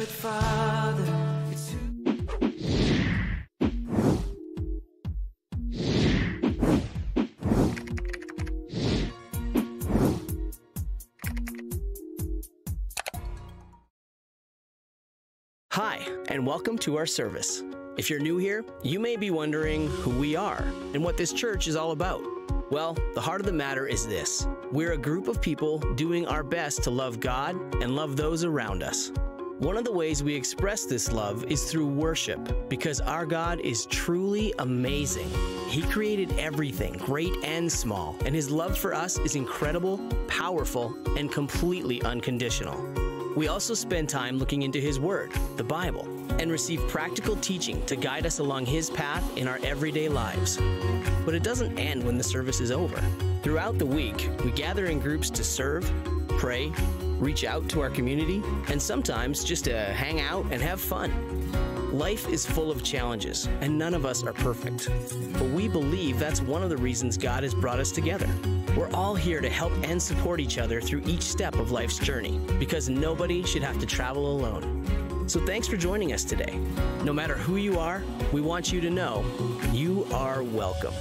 good Father. It's who... Hi, and welcome to our service. If you're new here, you may be wondering who we are and what this church is all about. Well, the heart of the matter is this. We're a group of people doing our best to love God and love those around us. One of the ways we express this love is through worship, because our God is truly amazing. He created everything, great and small, and His love for us is incredible, powerful, and completely unconditional. We also spend time looking into His Word, the Bible, and receive practical teaching to guide us along His path in our everyday lives. But it doesn't end when the service is over. Throughout the week, we gather in groups to serve, pray, reach out to our community, and sometimes just to hang out and have fun. Life is full of challenges, and none of us are perfect. But we believe that's one of the reasons God has brought us together. We're all here to help and support each other through each step of life's journey, because nobody should have to travel alone. So thanks for joining us today. No matter who you are, we want you to know you are welcome.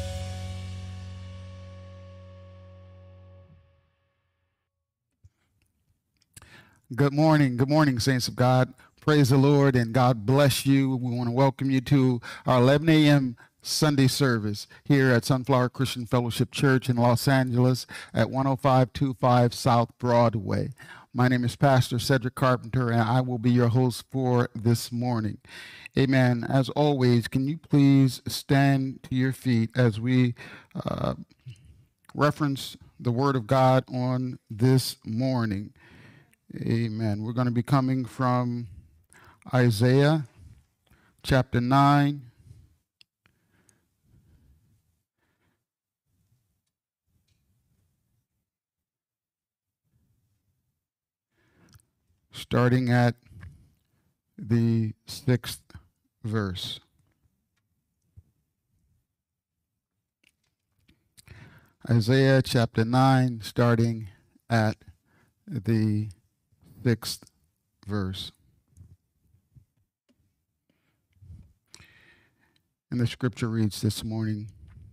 Good morning, saints of God. Praise the Lord, and God bless you. We want to welcome you to our 11 a.m. Sunday service here at Sunflower Christian Fellowship Church in Los Angeles at 10525 South Broadway. My name is Pastor Cedric Carpenter, and I will be your host for this morning. Amen. As always, can you please stand to your feet as we reference the Word of God on this morning? Amen. We're going to be coming from Isaiah chapter 9. Starting at the 6th verse. Isaiah chapter 9, starting at the 6th verse. And the scripture reads this morning,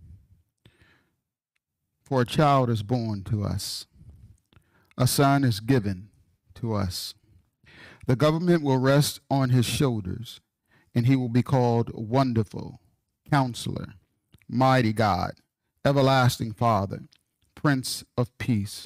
"For a child is born to us, a son is given to us. The government will rest on his shoulders, and he will be called Wonderful, Counselor, Mighty God, Everlasting Father, Prince of Peace.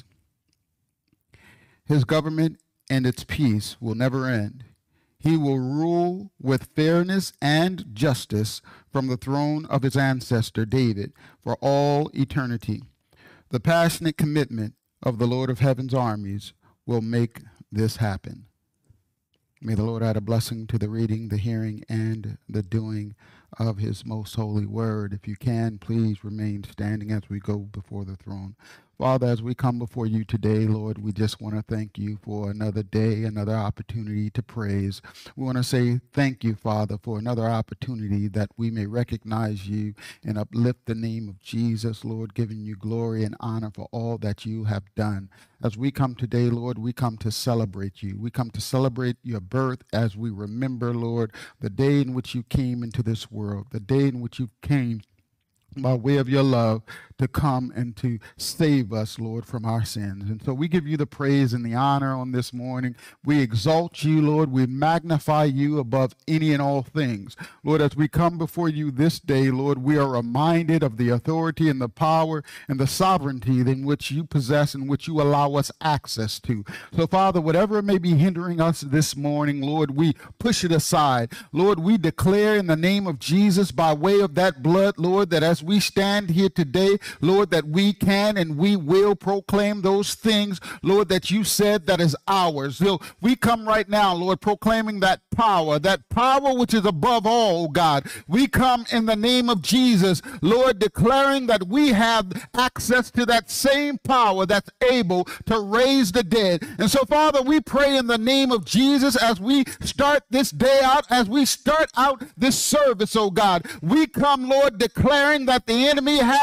His government and its peace will never end. He will rule with fairness and justice from the throne of his ancestor David for all eternity. The passionate commitment of the Lord of Heaven's armies will make this happen." May the Lord add a blessing to the reading, the hearing, and the doing of His most holy word. If you can, please remain standing as we go before the throne. Father, as we come before you today, Lord, we just want to thank you for another day, another opportunity to praise. We want to say thank you, Father, for another opportunity that we may recognize you and uplift the name of Jesus, Lord, giving you glory and honor for all that you have done. As we come today, Lord, we come to celebrate you. We come to celebrate your birth as we remember, Lord, the day in which you came into this world, the day in which you came by way of your love to come and to save us, Lord, from our sins. And so we give you the praise and the honor on this morning. We exalt you, Lord. We magnify you above any and all things. Lord, as we come before you this day, Lord, we are reminded of the authority and the power and the sovereignty in which you possess and which you allow us access to. So, Father, whatever may be hindering us this morning, Lord, we push it aside. Lord, we declare in the name of Jesus by way of that blood, Lord, that as we stand here today, Lord, that we can and we will proclaim those things, Lord, that you said that is ours. So we come right now, Lord, proclaiming that power which is above all, God. We come in the name of Jesus, Lord, declaring that we have access to that same power that's able to raise the dead. And so, Father, we pray in the name of Jesus as we start this day out, as we start out this service, oh God. We come, Lord, declaring that the enemy has no place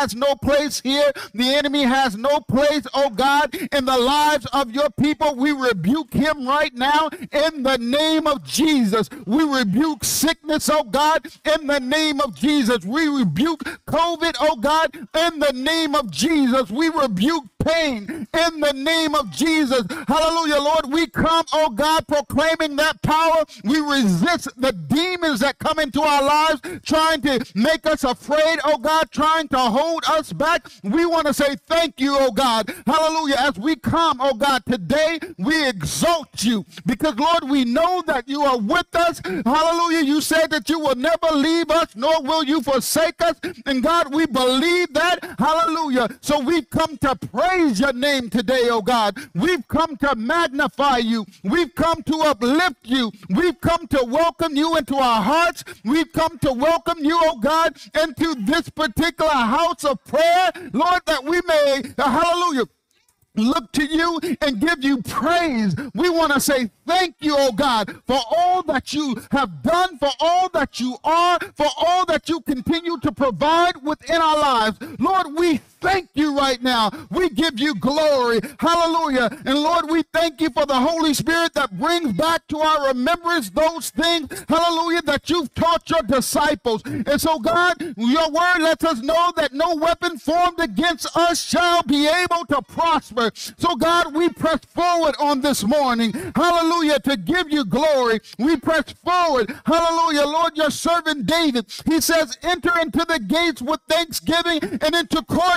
place here. The enemy has no place, oh God, in the lives of your people. We rebuke him right now in the name of Jesus. We rebuke sickness, oh God, in the name of Jesus. We rebuke COVID, oh God, in the name of Jesus. We rebuke pain in the name of Jesus. Hallelujah, Lord. We come, oh God, proclaiming that power. We resist the demons that come into our lives, trying to make us afraid, oh God, trying to hold us back. We want to say thank you, oh God. Hallelujah. As we come, oh God, today, we exalt you because, Lord, we know that you are with us. Hallelujah. You said that you will never leave us, nor will you forsake us. And God, we believe that. Hallelujah. So we've come to praise your name today, oh God. We've come to magnify you. We've come to uplift you. We've come to welcome you into our hearts. We've come to welcome you, oh God, into this particular house of prayer, Lord, that we may, hallelujah, look to you and give you praise. We want to say thank you, oh God, for all that you have done, for all that you are, for all that you continue to provide within our lives. Lord, we thank you right now. We give you glory. Hallelujah. And Lord, we thank you for the Holy Spirit that brings back to our remembrance those things, hallelujah, that you've taught your disciples. And so, God, your word lets us know that no weapon formed against us shall be able to prosper. So, God, we press forward on this morning, hallelujah, to give you glory. We press forward, hallelujah. Lord, your servant David, he says, enter into the gates with thanksgiving and into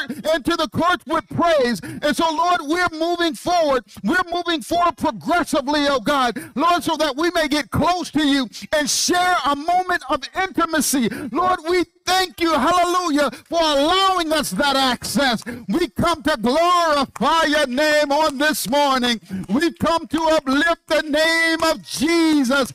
the courts with praise. And so, Lord, we're moving forward. We're moving forward progressively, oh God, Lord, so that we may get close to you and share a moment of intimacy. Lord, we thank you, hallelujah, for allowing us that access. We come to glorify your name on this morning. We come to uplift the name of Jesus.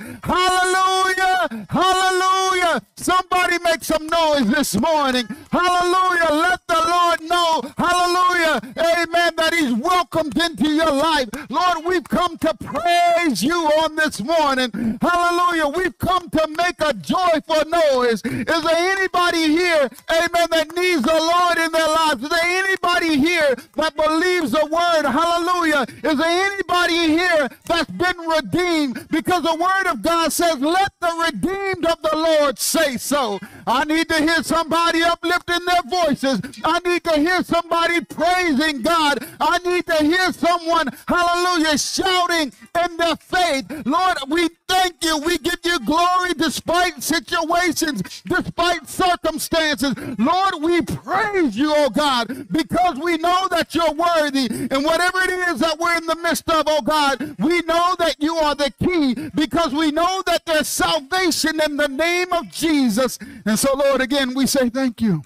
Hallelujah, hallelujah. Somebody make some noise this morning. Hallelujah. Let the Lord know, hallelujah, amen, that he's welcomed into your life. Lord, we've come to praise you on this morning. Hallelujah. We've come to make a joyful noise. Is there anybody here, amen, that needs the Lord in their lives? Is there anybody here that believes the word? Hallelujah. Is there anybody here that's been redeemed? Because the word of God says, let the redeemed of the Lord say so. I need to hear somebody uplifting their voices. I need to hear somebody praising God. I need to hear someone, hallelujah, shouting in their faith. Lord, we thank you. We give you glory despite situations, despite circumstances. Lord, we praise you, oh God, because we know that you're worthy. And whatever it is that we're in the midst of, oh God, we know that you are the key, because we know that there's salvation in the name of Jesus. And so, Lord, again, we say thank you.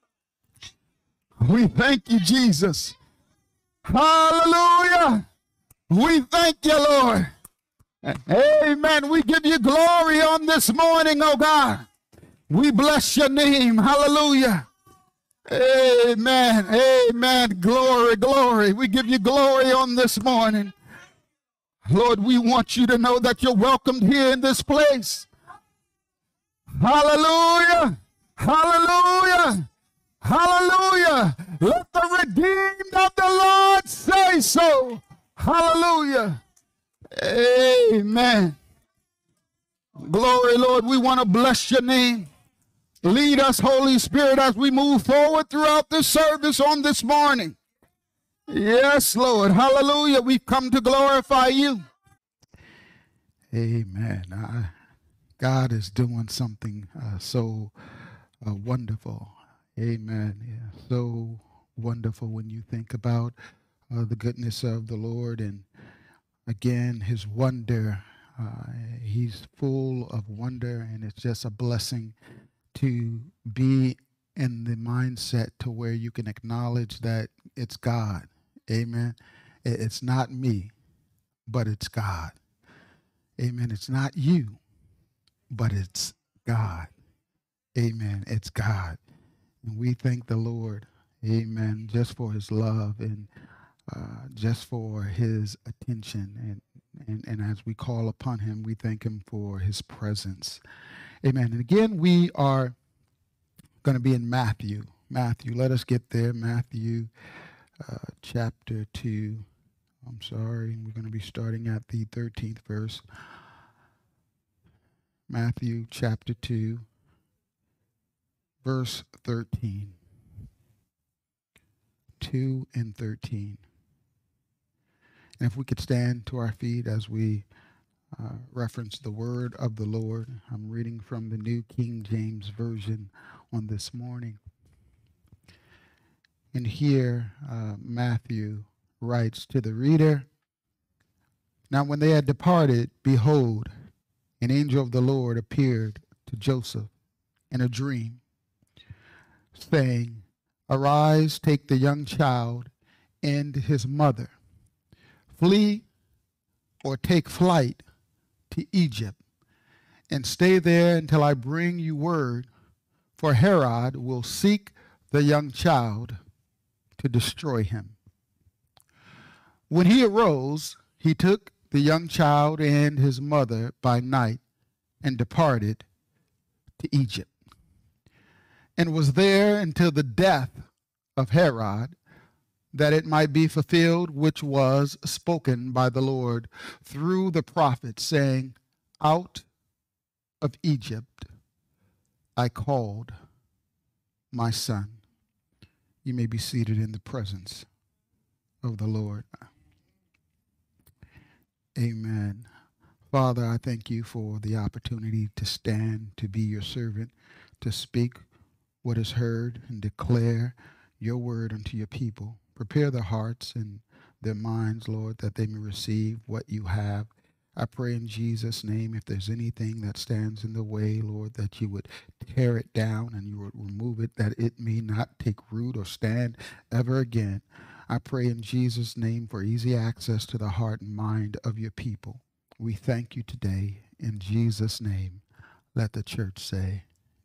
We thank you, Jesus. Hallelujah. We thank you, Lord. Amen. We give you glory on this morning, oh God. We bless your name. Hallelujah. Amen. Amen. Glory, glory. We give you glory on this morning. Lord, we want you to know that you're welcomed here in this place. Hallelujah. Hallelujah. Hallelujah. Let the redeemed of the Lord say so. Hallelujah. Amen. Glory, Lord. We want to bless your name. Lead us, Holy Spirit, as we move forward throughout this service on this morning. Yes, Lord. Hallelujah. We've come to glorify you. Amen. God is doing something so wonderful. Amen. Yeah, so wonderful when you think about the goodness of the Lord and, again, his wonder. He's full of wonder, and it's just a blessing to be in the mindset to where you can acknowledge that it's God. Amen. It's not me, but it's God. Amen. It's not you, but it's God. Amen. It's God. And we thank the Lord, amen, just for his love and just for his attention. And as we call upon him, we thank him for his presence. Amen. And again, we are going to be in Matthew. Matthew. Let us get there. Matthew chapter 2. I'm sorry. We're going to be starting at the 13th verse. Matthew chapter 2, verse 13. 2 and 13. And if we could stand to our feet as we reference the word of the Lord. I'm reading from the New King James Version on this morning. And here Matthew writes to the reader, "Now when they had departed, behold, an angel of the Lord appeared to Joseph in a dream, saying, Arise, take the young child and his mother, flee or take flight to Egypt, and stay there until I bring you word, for Herod will seek the young child to destroy him. When he arose, he took the young child and his mother by night and departed to Egypt, and was there until the death of Herod, that it might be fulfilled which was spoken by the Lord through the prophet, saying, Out of Egypt I called my son." You may be seated in the presence of the Lord. Amen. Father, I thank you for the opportunity to stand, to be your servant, to speak what is heard and declare your word unto your people. Prepare their hearts and their minds, Lord, that they may receive what you have. I pray in Jesus' name, if there's anything that stands in the way, Lord, that you would tear it down and you would remove it, that it may not take root or stand ever again. I pray in Jesus' name for easy access to the heart and mind of your people. We thank you today. In Jesus' name, let the church say,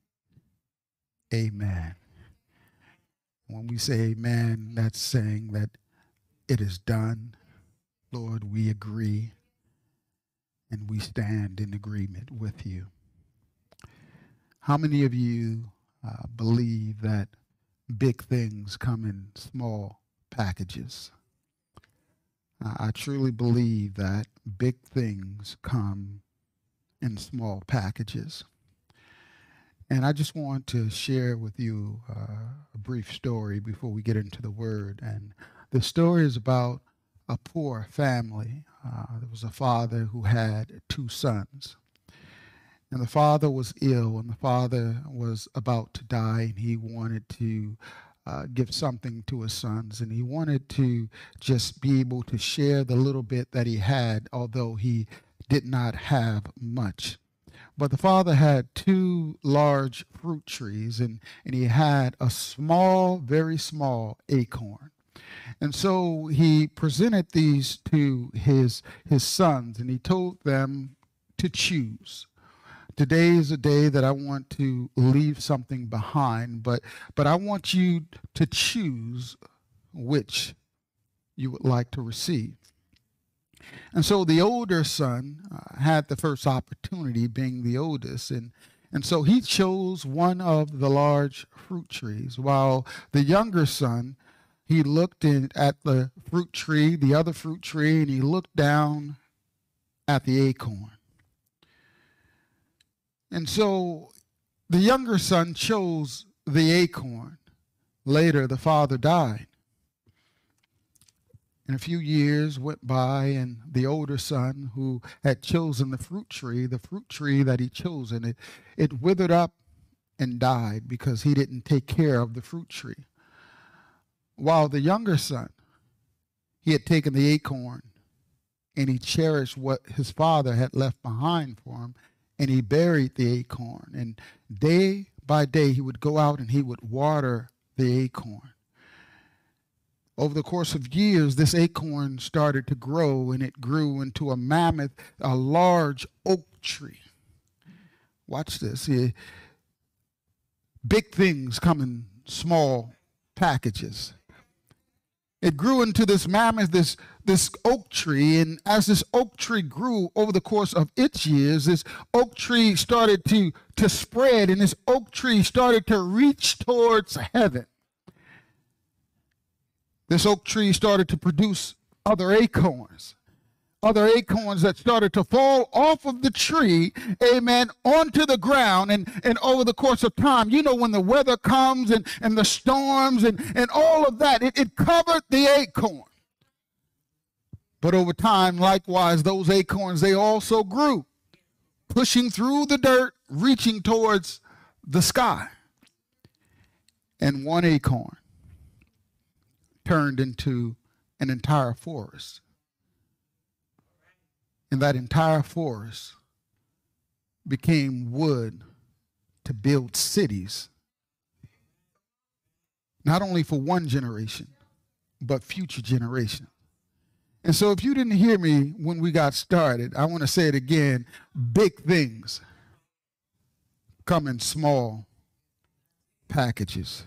Amen. When we say amen, that's saying that it is done. Lord, we agree and we stand in agreement with you. How many of you believe that big things come in small packages? I truly believe that big things come in small packages. And I just want to share with you a brief story before we get into the word. And the story is about a poor family. There was a father who had two sons. And the father was ill, and the father was about to die, and he wanted to give something to his sons. And he wanted to just be able to share the little bit that he had, although he did not have much. But the father had two large fruit trees, and he had a small, very small acorn. And so he presented these to his sons, and he told them to choose. Today is a day that I want to leave something behind, but I want you to choose which you would like to receive. And so the older son had the first opportunity, being the oldest, and so he chose one of the large fruit trees, while the younger son, he looked at the fruit tree, the other fruit tree, and he looked down at the acorn. And so the younger son chose the acorn. Later, the father died. And a few years went by, and the older son, who had chosen the fruit tree that he chosen, it withered up and died because he didn't take care of the fruit tree. While the younger son, he had taken the acorn, and he cherished what his father had left behind for him, and he buried the acorn. And day by day, he would go out and he would water the acorn. Over the course of years, this acorn started to grow, and it grew into a mammoth, a large oak tree. Watch this. Big things come in small packages. It grew into this mammoth, this oak tree, and as this oak tree grew over the course of its years, this oak tree started to spread, and this oak tree started to reach towards heaven. This oak tree started to produce other acorns that started to fall off of the tree, amen, onto the ground. And over the course of time, you know, when the weather comes and the storms and all of that, it covered the acorn. But over time, likewise, those acorns, they also grew, pushing through the dirt, reaching towards the sky. And one acorn turned into an entire forest. And that entire forest became wood to build cities, not only for one generation, but future generations. And so if you didn't hear me when we got started, I want to say it again. Big things come in small packages.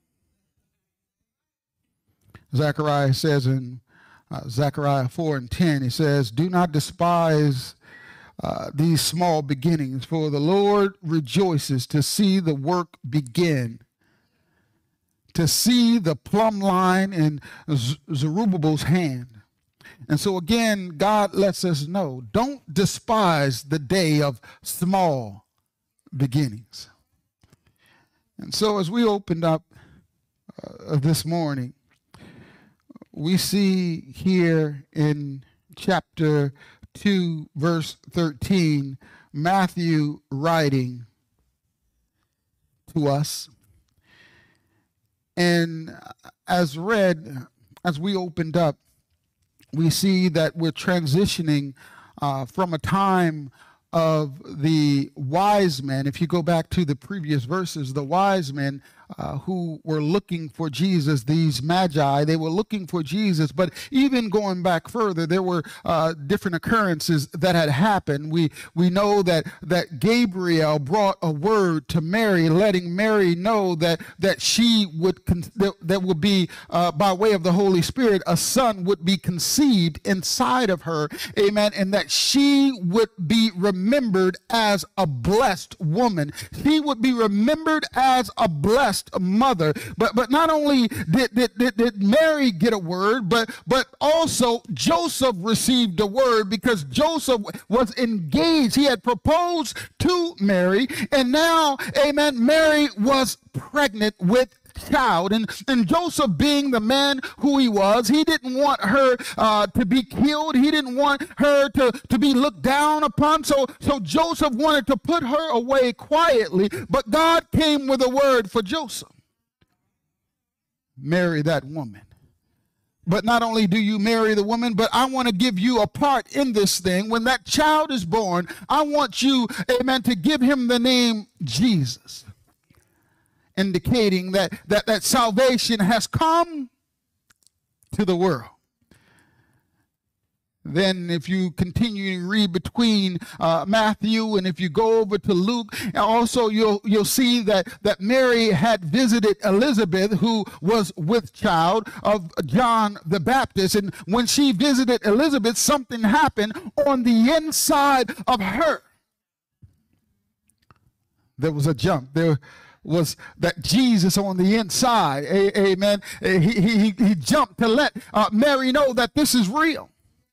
Zechariah says in Zechariah 4:10, he says, do not despise these small beginnings, for the Lord rejoices to see the work begin, to see the plumb line in Zerubbabel's hand. And so again, God lets us know, don't despise the day of small beginnings. And so as we opened up this morning, we see here in chapter 2, verse 13, Matthew writing to us. And as we opened up, we see that we're transitioning from a time of the wise men. If you go back to the previous verses, the wise men who were looking for Jesus, these magi, they were looking for Jesus. But even going back further, there were different occurrences that had happened. We know that Gabriel brought a word to Mary, letting Mary know that she would that would be by way of the Holy Spirit, a son would be conceived inside of her, amen, and that she would be remembered as a blessed woman. She would be remembered as a blessed mother. But not only did Mary get a word, but also Joseph received a word, because Joseph was engaged. He had proposed to Mary, and now, amen, Mary was pregnant with child. And Joseph, being the man who he was, he didn't want her to be killed. He didn't want her to be looked down upon. So Joseph wanted to put her away quietly, but God came with a word for Joseph. Marry that woman. But not only do you marry the woman, but I want to give you a part in this thing. When that child is born, I want you, amen, to give him the name Jesus, indicating that salvation has come to the world. Then if you continue to read between Matthew, and if you go over to Luke, also you'll see that Mary had visited Elizabeth, who was with child of John the Baptist. And when she visited Elizabeth, something happened on the inside of her. There was a jump. There was that Jesus on the inside, amen. He jumped to let Mary know that this is real.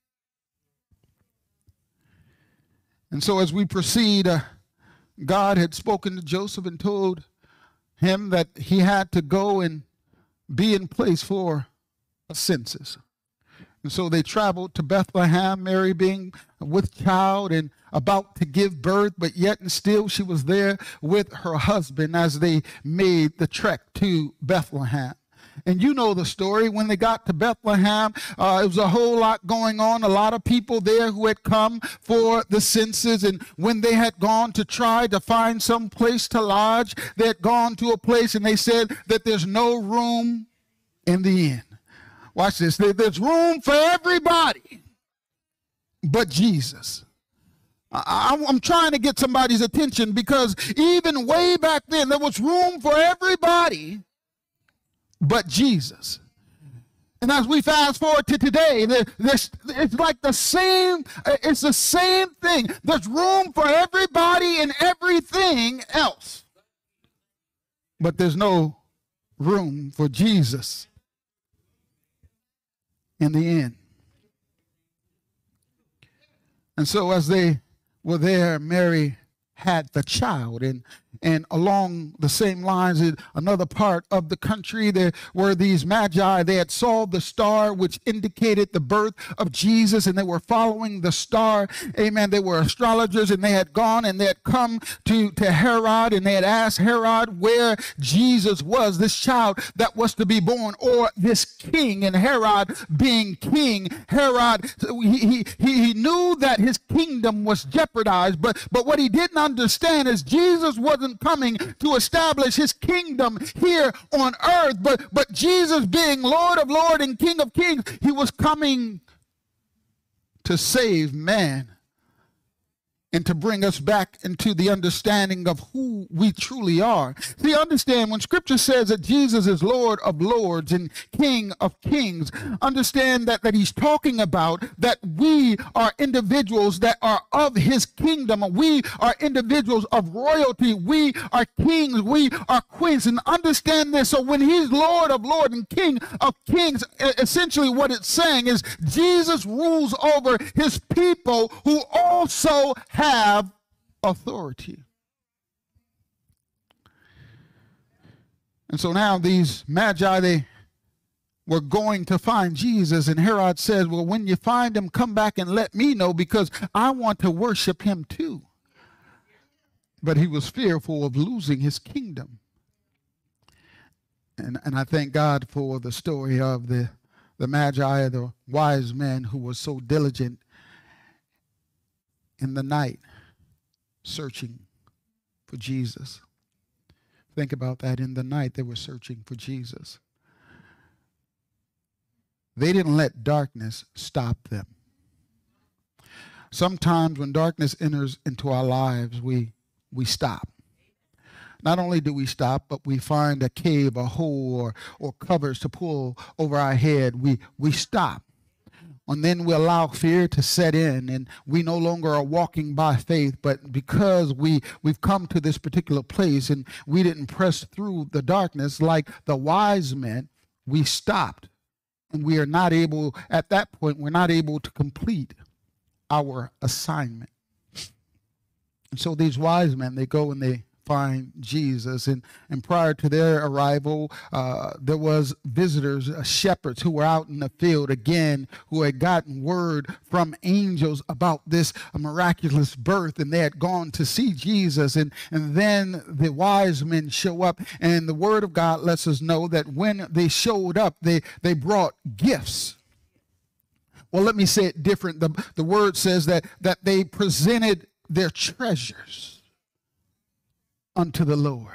And so as we proceed, God had spoken to Joseph and told him that he had to go and be in place for a census. And so they traveled to Bethlehem, Mary being with child and about to give birth, but yet and still she was there with her husband as they made the trek to Bethlehem. And you know the story. When they got to Bethlehem, it was a whole lot going on. A lot of people there who had come for the census. And when they had gone to try to find some place to lodge, they had gone to a place and they said that there's no room in the inn. Watch this. There's room for everybody but Jesus. I'm trying to get somebody's attention, because even way back then, there was room for everybody but Jesus. And as we fast forward to today, it's like the same thing. There's room for everybody and everything else, but there's no room for Jesus. in the inn. And so as they were there, Mary had the child. And along the same lines, in another part of the country, there were these magi. They had saw the star which indicated the birth of Jesus, and they were following the star. Amen. They were astrologers, and they had gone and they had come to Herod, and they had asked Herod where Jesus was, this child that was to be born, or this king. And Herod, being king, Herod, he knew that his kingdom was jeopardized, but what he didn't understand is Jesus wasn't coming to establish his kingdom here on earth, but Jesus, being Lord of Lords and King of Kings, he was coming to save man and to bring us back into the understanding of who we truly are. See, understand, when Scripture says that Jesus is Lord of Lords and King of Kings, understand that he's talking about that we are individuals that are of his kingdom. We are individuals of royalty. We are kings. We are queens. And understand this. So when he's Lord of Lords and King of Kings, essentially what it's saying is Jesus rules over his people who also have authority. And so now these magi, they were going to find Jesus, and Herod says, well, when you find him, come back and let me know, because I want to worship him too. But he was fearful of losing his kingdom. And I thank God for the story of the magi, the wise men who were so diligent in the night searching for Jesus. Think about that. In the night they were searching for Jesus. They didn't let darkness stop them. Sometimes when darkness enters into our lives, we stop. Not only do we stop, but we find a cave, a hole, or covers to pull over our head. We stop. And then we allow fear to set in, and we no longer are walking by faith, but because we've come to this particular place and we didn't press through the darkness like the wise men, we stopped. And we are not able, at that point, we're not able to complete our assignment. And so these wise men, they go and they find Jesus, and prior to their arrival, there was visitors, shepherds who were out in the field again, who had gotten word from angels about this miraculous birth, and they had gone to see Jesus, and then the wise men show up, and the word of God lets us know that when they showed up, they brought gifts. Well, let me say it different. The word says that they presented their treasures unto the Lord.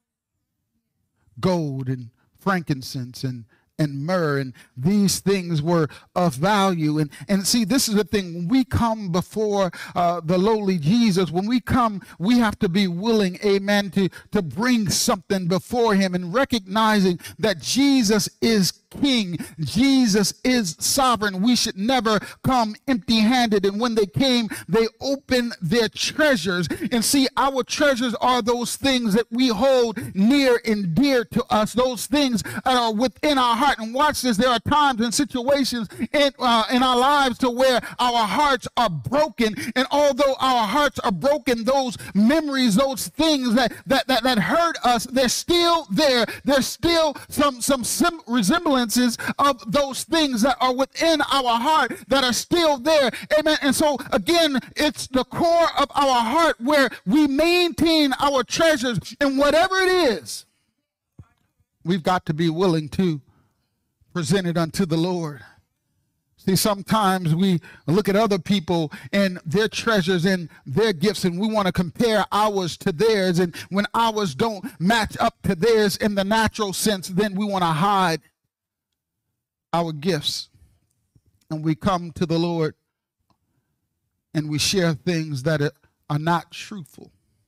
Gold and frankincense and myrrh, and these things were of value. And see, this is the thing. When we come before the lowly Jesus, when we come, we have to be willing, amen, to bring something before him, and recognizing that Jesus is King. Jesus is sovereign. We should never come empty-handed. And when they came, they opened their treasures. And see, our treasures are those things that we hold near and dear to us, those things that are within our heart. And watch this, there are times and situations in our lives to where our hearts are broken. And although our hearts are broken, those memories, those things that hurt us, they're still there. There's still some resemblance of those things that are within our heart that are still there. Amen. And so again, it's the core of our heart where we maintain our treasures, and whatever it is, we've got to be willing to present it unto the Lord. See, sometimes we look at other people and their treasures and their gifts, and we want to compare ours to theirs. And when ours don't match up to theirs in the natural sense, then we want to hide our gifts, and we come to the Lord and we share things that are not truthful.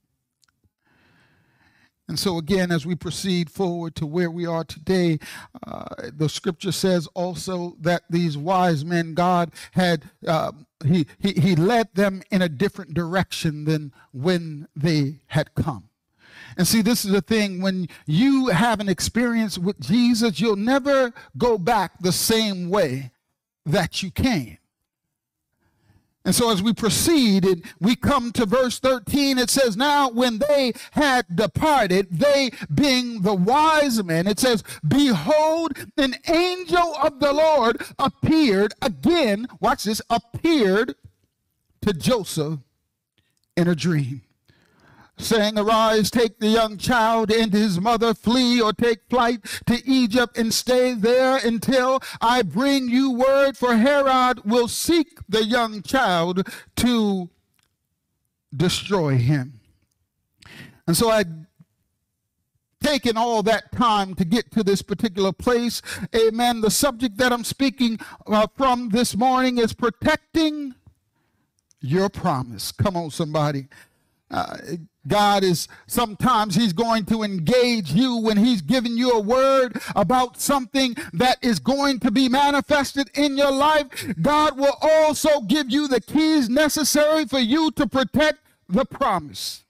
And so again, as we proceed forward to where we are today, the scripture says also that these wise men, God had he led them in a different direction than when they had come. And see, this is the thing. When you have an experience with Jesus, you'll never go back the same way that you can. And so as we proceed and we come to verse 13, it says, now when they had departed, they being the wise men, it says, behold, an angel of the Lord appeared again, watch this, appeared to Joseph in a dream, saying, arise, take the young child and his mother, flee or take flight to Egypt and stay there until I bring you word, for Herod will seek the young child to destroy him. And so I'd taken all that time to get to this particular place. Amen. The subject that I'm speaking from this morning is protecting your promise. Come on, somebody. God is sometimes he's going to engage you when he's giving you a word about something that is going to be manifested in your life. God will also give you the keys necessary for you to protect the promise.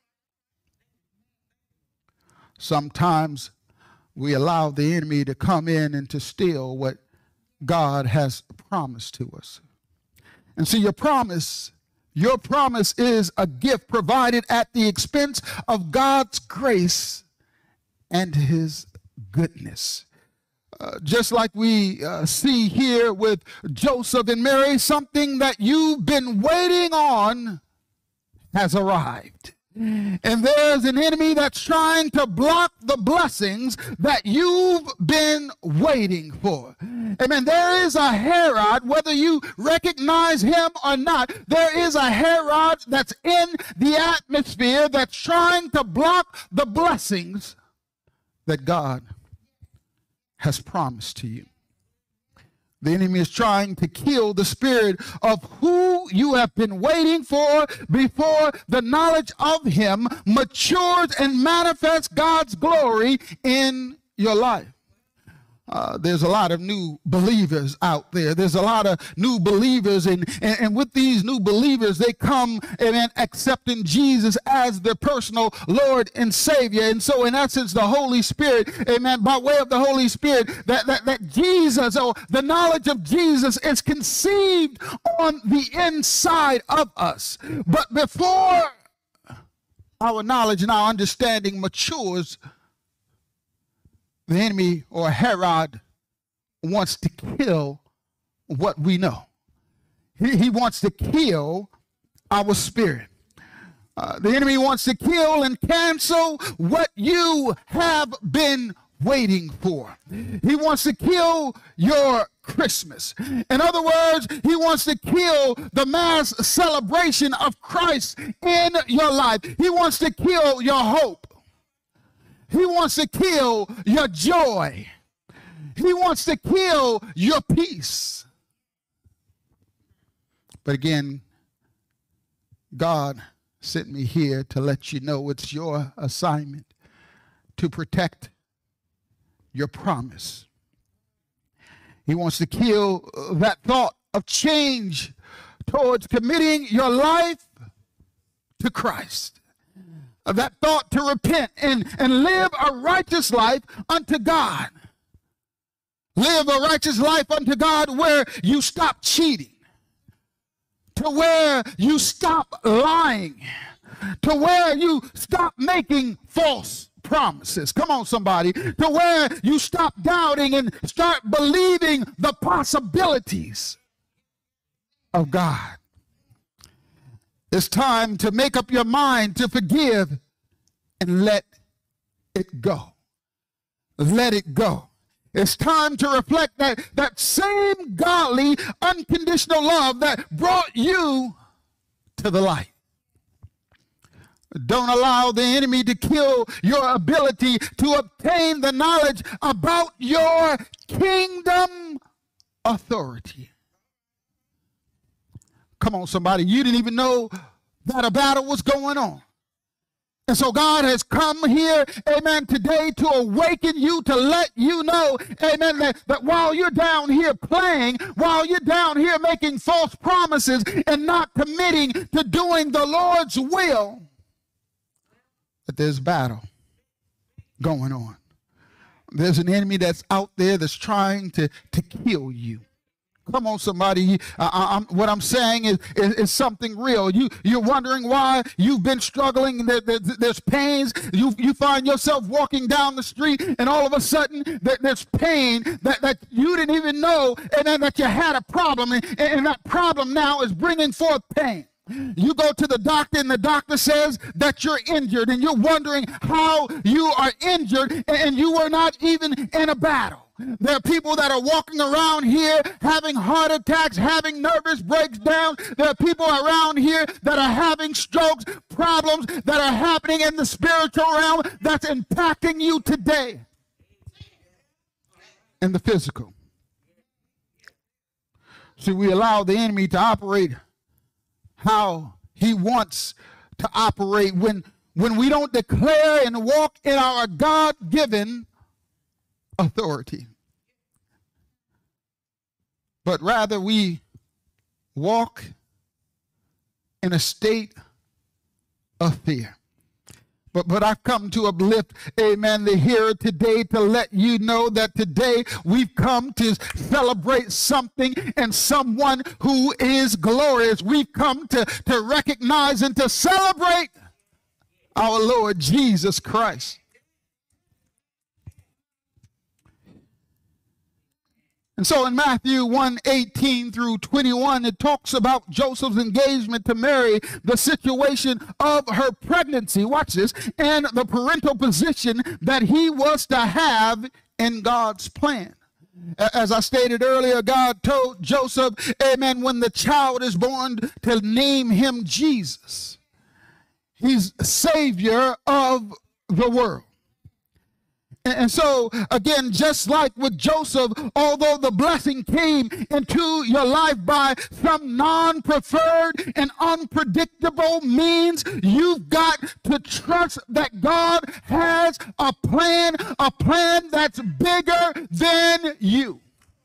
Sometimes we allow the enemy to come in and to steal what God has promised to us. And so your promise is a gift provided at the expense of God's grace and his goodness. Just like we see here with Joseph and Mary, something that you've been waiting on has arrived. And there's an enemy that's trying to block the blessings that you've been waiting for. Amen. There is a Herod, whether you recognize him or not, there is a Herod that's in the atmosphere that's trying to block the blessings that God has promised to you. The enemy is trying to kill the spirit of who you have been waiting for before the knowledge of him matures and manifests God's glory in your life. There's a lot of new believers out there. There's a lot of new believers, and with these new believers, they come and accepting Jesus as their personal Lord and Savior. And so, in essence, the Holy Spirit, amen, by way of the Holy Spirit, that Jesus, or the knowledge of Jesus, is conceived on the inside of us. But before our knowledge and our understanding matures, the enemy, or Herod, wants to kill what we know. He wants to kill our spirit. The enemy wants to kill and cancel what you have been waiting for. He wants to kill your Christmas. In other words, he wants to kill the mass celebration of Christ in your life. He wants to kill your hope. He wants to kill your joy. He wants to kill your peace. But again, God sent me here to let you know it's your assignment to protect your promise. He wants to kill that thought of change towards committing your life to Christ. That thought to repent and live a righteous life unto God. Live a righteous life unto God where you stop cheating, to where you stop lying, to where you stop making false promises. Come on, somebody. To where you stop doubting and start believing the possibilities of God. It's time to make up your mind to forgive and let it go. Let it go. It's time to reflect that same godly, unconditional love that brought you to the light. Don't allow the enemy to kill your ability to obtain the knowledge about your kingdom authority. Come on, somebody. You didn't even know that a battle was going on. And so God has come here, amen, today to awaken you, to let you know, amen, that while you're down here playing, while you're down here making false promises and not committing to doing the Lord's will, that there's battle going on. There's an enemy that's out there that's trying to kill you. Come on, somebody. What I'm saying is something real. You're wondering why you've been struggling. There's pains. You find yourself walking down the street, and all of a sudden there's pain that you didn't even know, and then that you had a problem, and that problem now is bringing forth pain. You go to the doctor, and the doctor says that you're injured, and you're wondering how you are injured, and you were not even in a battle. There are people that are walking around here having heart attacks, having nervous breakdowns. There are people around here that are having strokes, problems that are happening in the spiritual realm that's impacting you today. In the physical. See, we allow the enemy to operate how he wants to operate when we don't declare and walk in our God-given authority, but rather we walk in a state of fear. But I've come to uplift, amen, the hearer today to let you know that today we've come to celebrate something and someone who is glorious. We've come to recognize and to celebrate our Lord Jesus Christ. And so in Matthew 1:18 through 21, it talks about Joseph's engagement to Mary, the situation of her pregnancy, watch this, and the parental position that he was to have in God's plan. As I stated earlier, God told Joseph, amen, when the child is born to name him Jesus. He's Savior of the world. And so, again, just like with Joseph, although the blessing came into your life by some non-preferred and unpredictable means, you've got to trust that God has a plan that's bigger than you.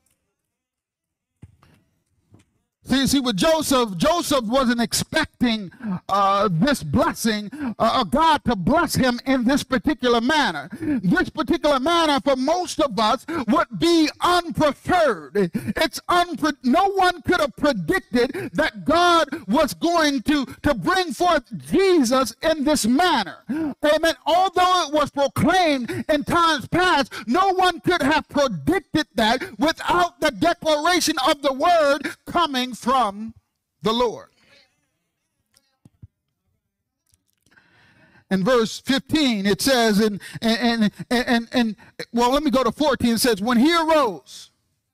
See, with Joseph wasn't expecting this blessing, God to bless him in this particular manner. This particular manner for most of us would be unpreferred. No one could have predicted that God was going to bring forth Jesus in this manner. Amen. Although it was proclaimed in times past, no one could have predicted that without the declaration of the word coming from the Lord. In verse 15 it says, well, let me go to 14. It says, when he arose,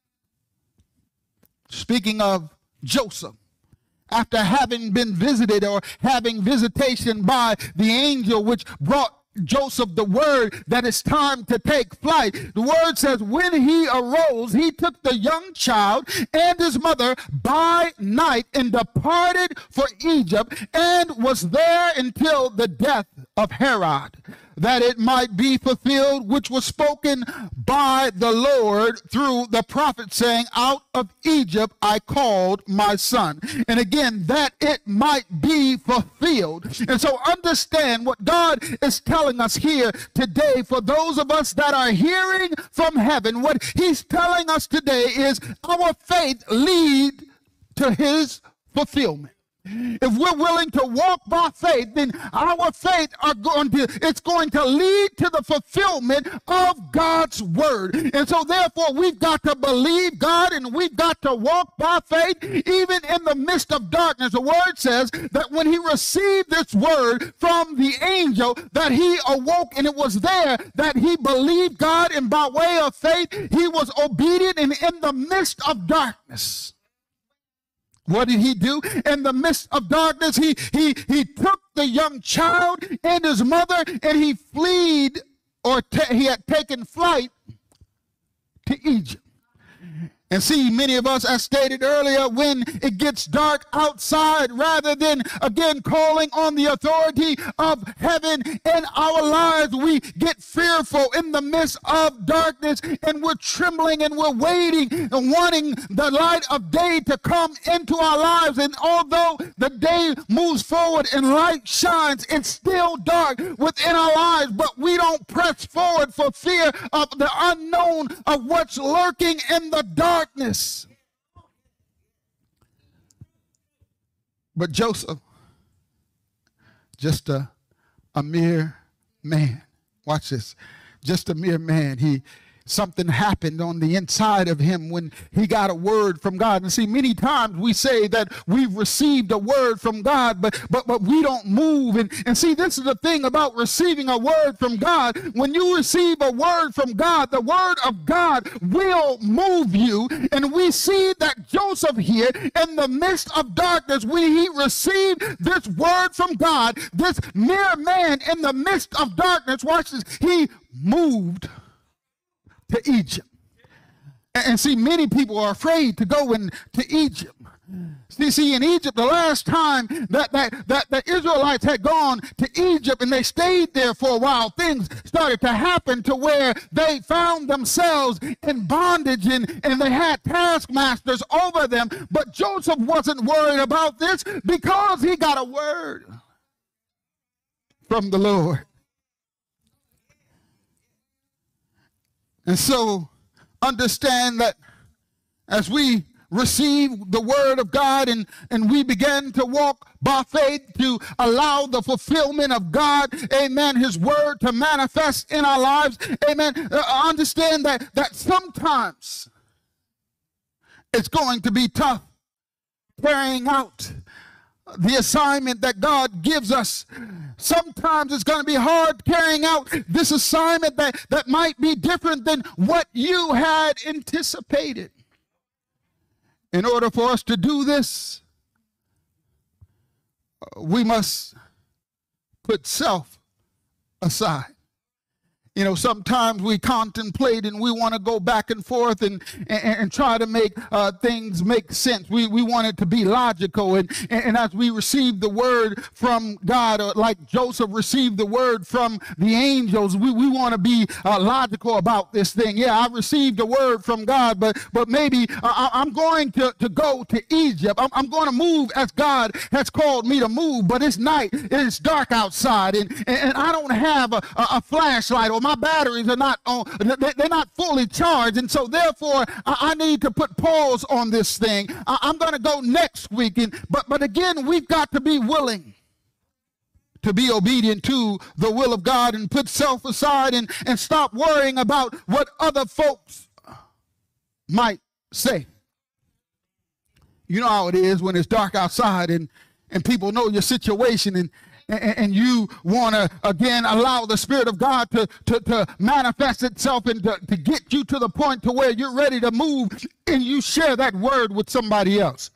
speaking of Joseph, after having been visited or having visitation by the angel which brought Joseph the word that it's time to take flight. The word says, when he arose, he took the young child and his mother by night and departed for Egypt, and was there until the death of Herod, that it might be fulfilled which was spoken by the Lord through the prophet, saying, out of Egypt I called my son. And again, that it might be fulfilled. And so understand what God is telling us here today. For those of us that are hearing from heaven, what he's telling us today is our faith lead to his fulfillment. If we're willing to walk by faith, then our faith it's going to lead to the fulfillment of God's word. And so therefore we've got to believe God, and we've got to walk by faith even in the midst of darkness. The word says that when he received this word from the angel, that he awoke, and it was there that he believed God, and by way of faith he was obedient, and in the midst of darkness, what did he do? In the midst of darkness, he took the young child and his mother, and he fled, or he had taken flight to Egypt. And see, many of us, as stated earlier, when it gets dark outside, rather than, again, calling on the authority of heaven in our lives, we get fearful in the midst of darkness, and we're trembling, and we're waiting and wanting the light of day to come into our lives. And although the day moves forward and light shines, it's still dark within our lives, but we don't press forward for fear of the unknown, of what's lurking in the darkness. But Joseph, just a mere man. Watch this. Just a mere man. Something happened on the inside of him when he got a word from God. And see, many times we say that we've received a word from God, but we don't move. And see, this is the thing about receiving a word from God. When you receive a word from God, the word of God will move you. And we see that Joseph here, in the midst of darkness, when he received this word from God, this mere man in the midst of darkness, watch this, he moved to Egypt. And see, many people are afraid to go into Egypt. See, in Egypt, the last time that the Israelites had gone to Egypt and they stayed there for a while, things started to happen to where they found themselves in bondage and they had taskmasters over them. But Joseph wasn't worried about this because he got a word from the Lord. And so understand that as we receive the word of God and we begin to walk by faith to allow the fulfillment of God, amen, his word to manifest in our lives, amen, understand that sometimes it's going to be tough carrying out the assignment that God gives us. Sometimes it's going to be hard carrying out this assignment that might be different than what you had anticipated. In order for us to do this, we must put self aside. You know, sometimes we contemplate and we want to go back and forth and try to make things make sense. We want it to be logical. And as we receive the word from God, like Joseph received the word from the angels, we want to be logical about this thing. Yeah, I received a word from God, but maybe I'm going to go to Egypt. I'm going to move as God has called me to move, but it's night. It's dark outside, and I don't have a flashlight, or my batteries are not on, they're not fully charged, and so therefore I need to put pause on this thing. I'm going to go next week, but again, we've got to be willing to be obedient to the will of God and put self aside and stop worrying about what other folks might say. You know how it is when it's dark outside and people know your situation, and you want to, again, allow the Spirit of God to manifest itself and to get you to the point to where you're ready to move, and you share that word with somebody else.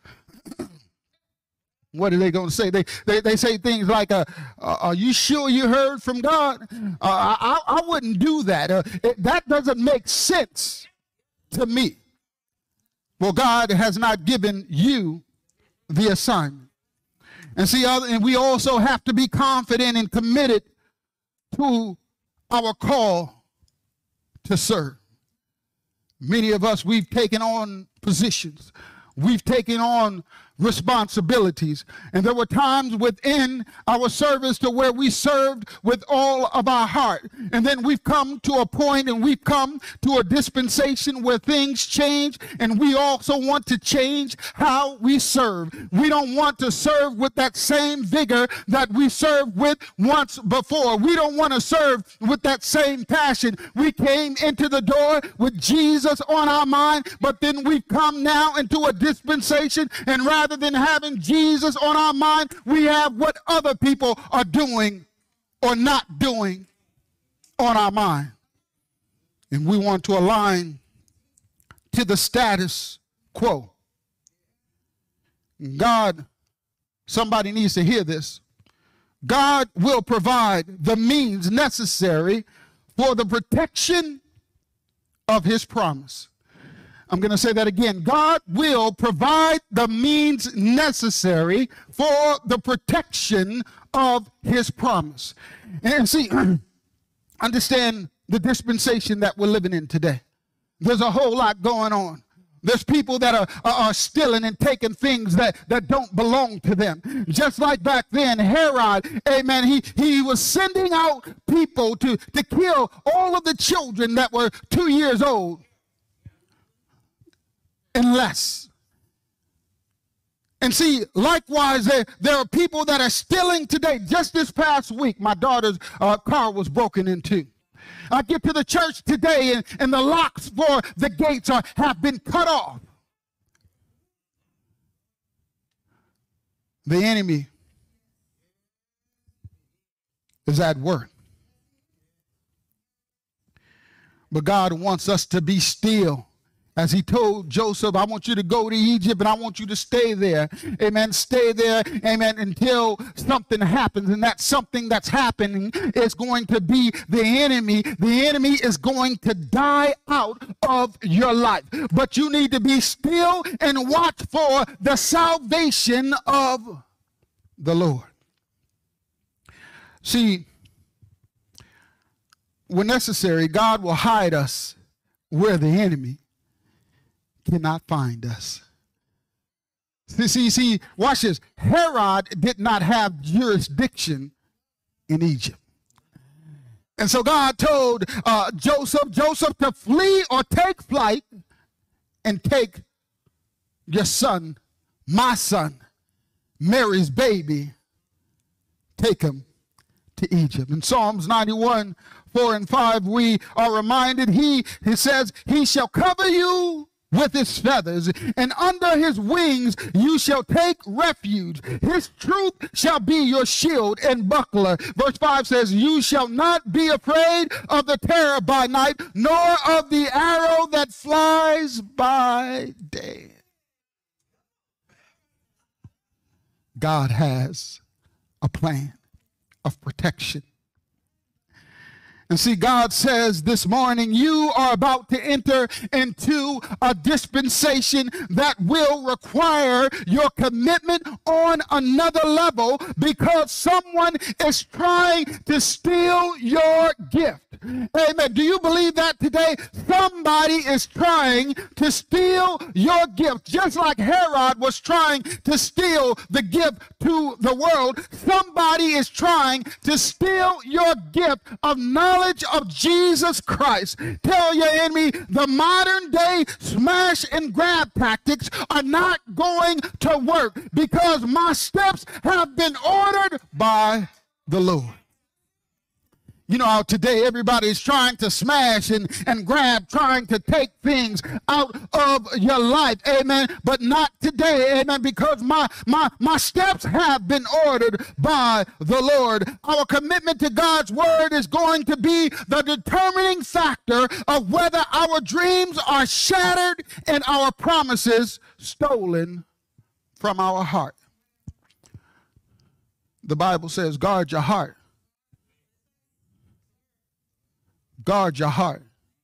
What are they going to say? They say things like, are you sure you heard from God? I wouldn't do that. That doesn't make sense to me. Well, God has not given you the assignment. And see, and we also have to be confident and committed to our call to serve. Many of us, we've taken on positions. We've taken on responsibilities. And there were times within our service to where we served with all of our heart. And then we've come to a point and we've come to a dispensation where things change, and we also want to change how we serve. We don't want to serve with that same vigor that we served with once before. We don't want to serve with that same passion. We came into the door with Jesus on our mind, but then we've come now into a dispensation, and rather than having Jesus on our mind, we have what other people are doing or not doing on our mind. And we want to align to the status quo. God, somebody needs to hear this. God will provide the means necessary for the protection of his promise. I'm going to say that again. God will provide the means necessary for the protection of his promise. And see, understand the dispensation that we're living in today. There's a whole lot going on. There's people that are stealing and taking things that don't belong to them. Just like back then, Herod, amen, he was sending out people to kill all of the children that were 2 years old. Unless And see, likewise, there are people that are stealing today. Just this past week, my daughter's car was broken into. I get to the church today, and the locks for the gates have been cut off. The enemy is at work. But God wants us to be still. As he told Joseph, I want you to go to Egypt and I want you to stay there. Amen. Stay there. Amen. Until something happens. And that something that's happening is going to be the enemy. The enemy is going to die out of your life. But you need to be still and watch for the salvation of the Lord. See, when necessary, God will hide us where the enemy cannot find us. See, watch this. Herod did not have jurisdiction in Egypt. And so God told Joseph to flee or take flight and take your son, my son, Mary's baby, take him to Egypt. In Psalms 91, 4 and 5, we are reminded, he says, he shall cover you with his feathers, and under his wings you shall take refuge. His truth shall be your shield and buckler. Verse 5 says, you shall not be afraid of the terror by night, nor of the arrow that flies by day. God has a plan of protection. And see, God says this morning, you are about to enter into a dispensation that will require your commitment on another level, because someone is trying to steal your gift. Amen. Do you believe that today? Somebody is trying to steal your gift. Just like Herod was trying to steal the gift to the world, somebody is trying to steal your gift of knowledge of Jesus Christ. Tell your enemy, the modern day smash and grab tactics are not going to work, because my steps have been ordered by the Lord. You know how today everybody is trying to smash and grab, trying to take things out of your life. Amen. But not today. Amen. Because my steps have been ordered by the Lord. Our commitment to God's word is going to be the determining factor of whether our dreams are shattered and our promises stolen from our heart. The Bible says, guard your heart. Guard your heart,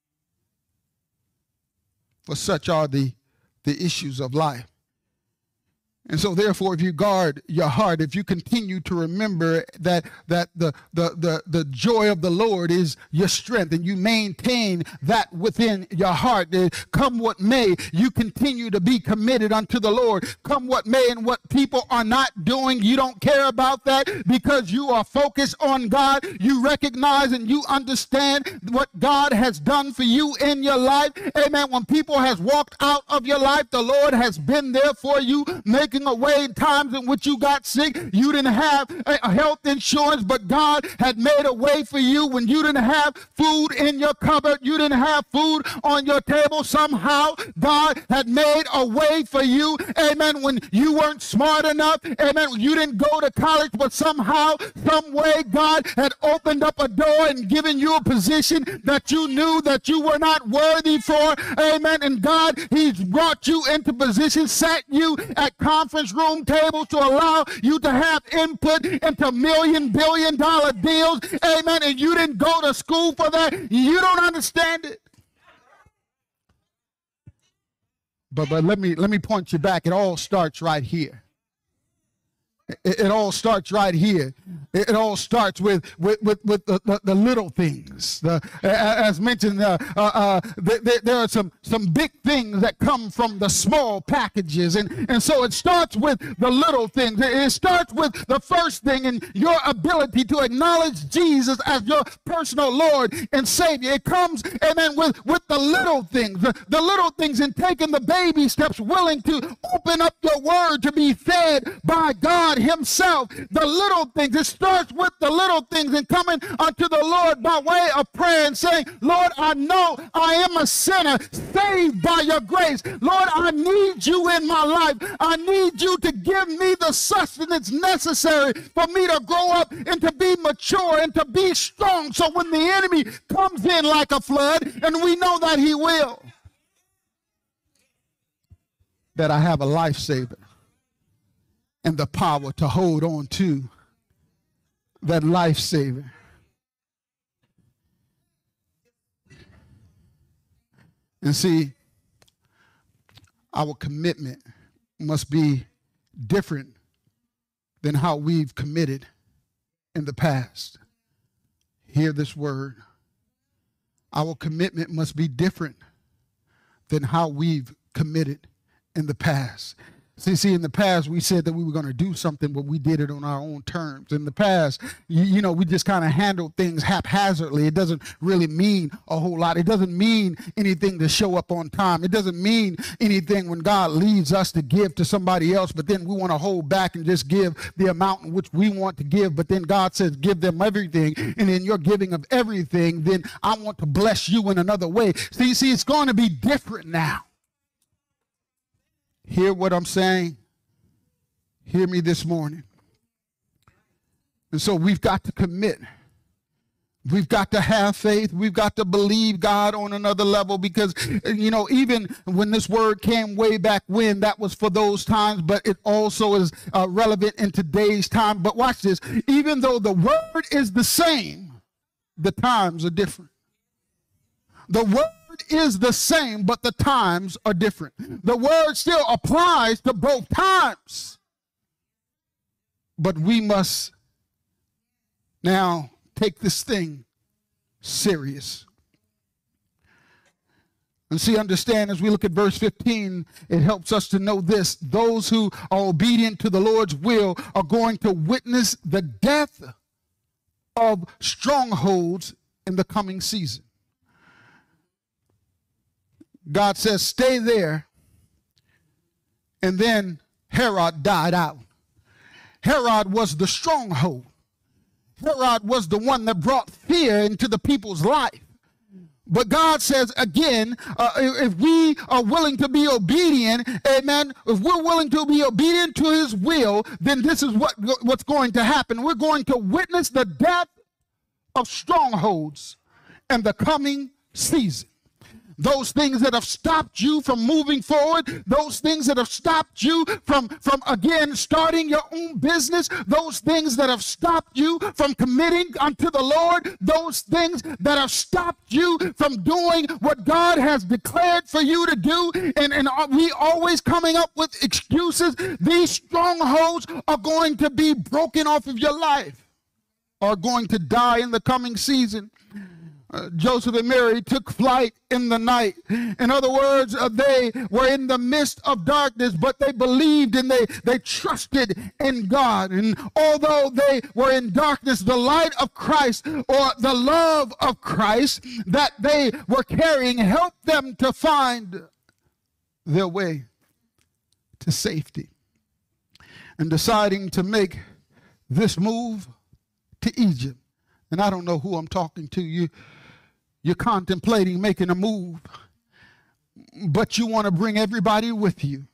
for such are the issues of life. And so therefore, if you guard your heart, if you continue to remember that the joy of the Lord is your strength, and you maintain that within your heart, come what may, you continue to be committed unto the Lord. Come what may, and what people are not doing, you don't care about that, because you are focused on God. You recognize and you understand what God has done for you in your life. Amen. When people has walked out of your life, the Lord has been there for you, making a way in times in which you got sick. You didn't have a health insurance, but God had made a way for you when you didn't have food in your cupboard. You didn't have food on your table. Somehow God had made a way for you. Amen. When you weren't smart enough. Amen. You didn't go to college, but somehow, some way, God had opened up a door and given you a position that you knew that you were not worthy for. Amen. And God, he's brought you into position, sat you at conference room tables to allow you to have input into billion-dollar deals. Amen. And you didn't go to school for that. You don't understand it. But let me point you back. It all starts right here. It all starts right here. It all starts with the little things. As mentioned, there are some big things that come from the small packages. And so it starts with the little things. It starts with the first thing in your ability to acknowledge Jesus as your personal Lord and Savior. It comes, amen, with the little things. The little things in taking the baby steps, willing to open up your word to be fed by God himself. The little things, it starts with the little things and coming unto the Lord by way of prayer and saying, Lord, I know I am a sinner saved by your grace. Lord, I need you in my life. I need you to give me the sustenance necessary for me to grow up and to be mature and to be strong. So when the enemy comes in like a flood, and we know that he will, that I have a lifesaver and the power to hold on to that lifesaver. And see, our commitment must be different than how we've committed in the past. Hear this word. Our commitment must be different than how we've committed in the past. See, in the past, we said that we were going to do something, but we did it on our own terms. In the past, you know, we just kind of handled things haphazardly. It doesn't really mean a whole lot. It doesn't mean anything to show up on time. It doesn't mean anything when God leads us to give to somebody else, but then we want to hold back and just give the amount in which we want to give. But then God says, give them everything. And in your giving of everything, then I want to bless you in another way. See, it's going to be different now. Hear what I'm saying? Hear me this morning. And so we've got to commit. We've got to have faith. We've got to believe God on another level because, you know, even when this word came way back when, that was for those times, but it also is relevant in today's time. But watch this. Even though the word is the same, the times are different. The word is the same, but the times are different. The word still applies to both times. But we must now take this thing serious. And see, understand, as we look at verse 15, it helps us to know this. Those who are obedient to the Lord's will are going to witness the death of strongholds in the coming season. God says, stay there. And then Herod died out. Herod was the stronghold. Herod was the one that brought fear into the people's life. But God says again, if we are willing to be obedient, amen, if we're willing to be obedient to his will, then this is what's going to happen. We're going to witness the death of strongholds in the coming season. Those things that have stopped you from moving forward, those things that have stopped you from again starting your own business, those things that have stopped you from committing unto the Lord, those things that have stopped you from doing what God has declared for you to do, and we always coming up with excuses. These strongholds are going to be broken off of your life, are going to die in the coming season. Joseph and Mary took flight in the night. In other words, they were in the midst of darkness, but they believed and they trusted in God. And although they were in darkness, the light of Christ, or the love of Christ that they were carrying, helped them to find their way to safety. And deciding to make this move to Egypt. And I don't know who I'm talking to. You're contemplating making a move, but you want to bring everybody with you.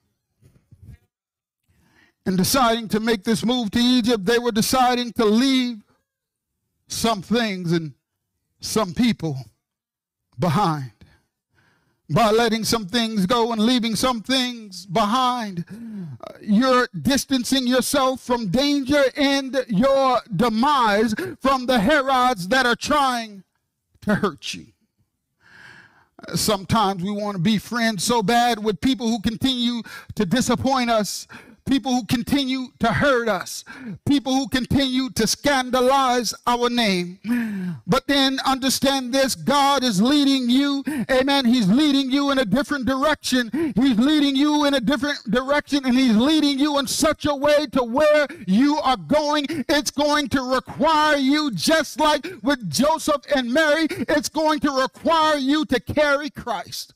In deciding to make this move to Egypt, they were deciding to leave some things and some people behind. By letting some things go and leaving some things behind, you're distancing yourself from danger and your demise from the Herods that are trying to hurt you. Sometimes we want to be friends so bad with people who continue to disappoint us, people who continue to hurt us, people who continue to scandalize our name. But then understand this, God is leading you, amen. He's leading you in a different direction. He's leading you in a different direction, and he's leading you in such a way to where you are going. It's going to require you, just like with Joseph and Mary, it's going to require you to carry Christ.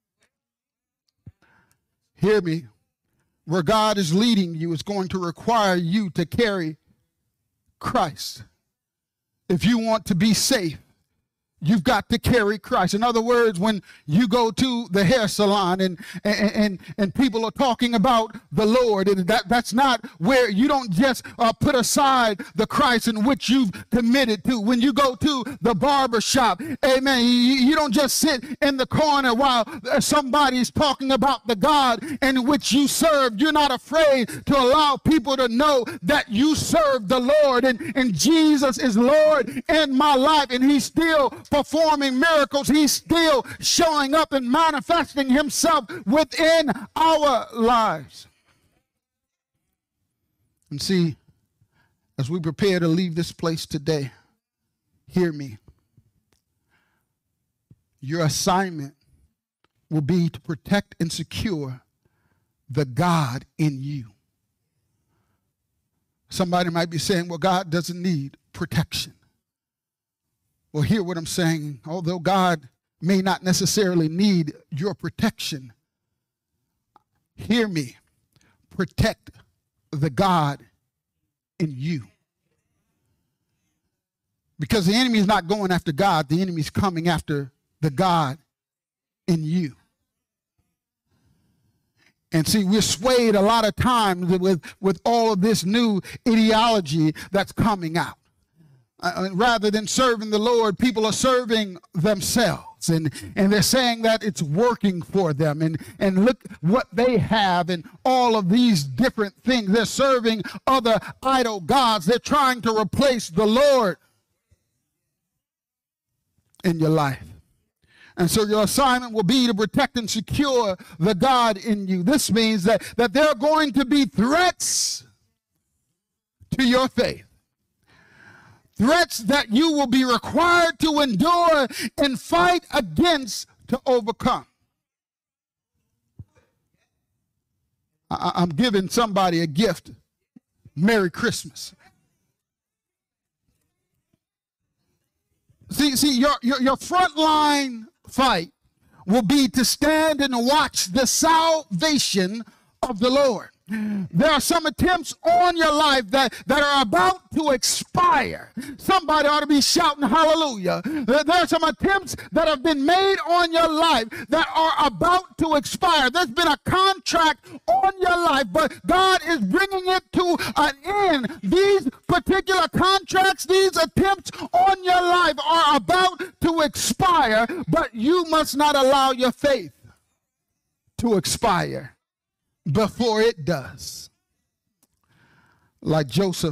Hear me. Where God is leading you is going to require you to carry Christ. If you want to be safe, you've got to carry Christ. In other words, when you go to the hair salon and people are talking about the Lord, and that's not where you don't just put aside the Christ in which you've committed to. When you go to the barber shop, amen, you don't just sit in the corner while somebody's talking about the God in which you serve. You're not afraid to allow people to know that you serve the Lord, and Jesus is Lord in my life, and he's still performing miracles. He's still showing up and manifesting himself within our lives. And see, as we prepare to leave this place today, hear me. Your assignment will be to protect and secure the God in you. Somebody might be saying, well, God doesn't need protection. Well, hear what I'm saying. Although God may not necessarily need your protection, hear me. Protect the God in you. Because the enemy is not going after God. The enemy is coming after the God in you. And see, we're swayed a lot of times with all of this new ideology that's coming out. Rather than serving the Lord, people are serving themselves, and they're saying that it's working for them, and look what they have, and all of these different things. They're serving other idol gods. They're trying to replace the Lord in your life. And so your assignment will be to protect and secure the God in you. This means that there are going to be threats to your faith. Threats that you will be required to endure and fight against to overcome. I'm giving somebody a gift. Merry Christmas. See, your frontline fight will be to stand and watch the salvation of the Lord. There are some attempts on your life that are about to expire. Somebody ought to be shouting hallelujah. There are some attempts that have been made on your life that are about to expire. There's been a contract on your life, but God is bringing it to an end. These particular contracts, these attempts on your life are about to expire, but you must not allow your faith to expire before it does. Like Joseph,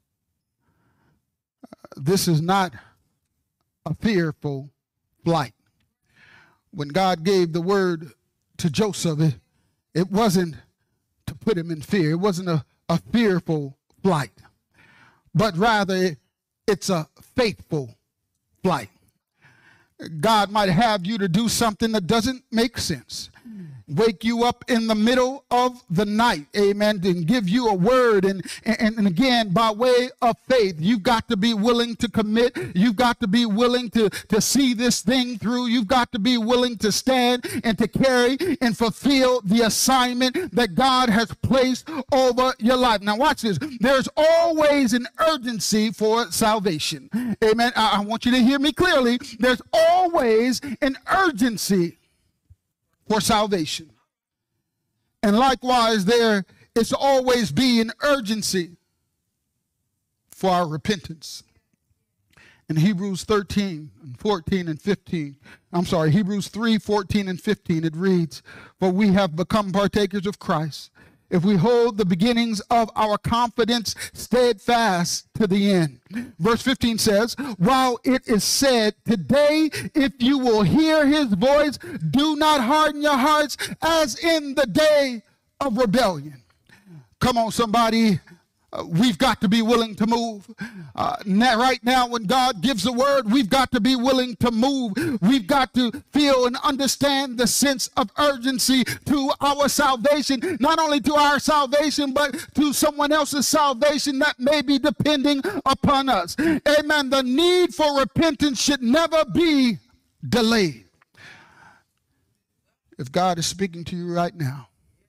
this is not a fearful flight. When God gave the word to Joseph, it wasn't to put him in fear. It wasn't a fearful flight, but rather it's a faithful flight. God might have you to do something that doesn't make sense. Wake you up in the middle of the night, amen, and give you a word. And again, by way of faith, you've got to be willing to commit. You've got to be willing to see this thing through. You've got to be willing to stand and to carry and fulfill the assignment that God has placed over your life. Now watch this. There's always an urgency for salvation. Amen. I want you to hear me clearly. There's always an urgency for salvation. And likewise, there is always be an urgency for our repentance. In Hebrews 13 and 14 and 15, Hebrews 3, 14 and 15, it reads, "For we have become partakers of Christ, if we hold the beginnings of our confidence steadfast to the end." Verse 15 says, "While it is said, today, if you will hear his voice, do not harden your hearts as in the day of rebellion." Come on, somebody. We've got to be willing to move. Right now, when God gives a word, we've got to be willing to move. We've got to feel and understand the sense of urgency to our salvation, not only to our salvation, but to someone else's salvation that may be depending upon us. Amen. The need for repentance should never be delayed. If God is speaking to you right now,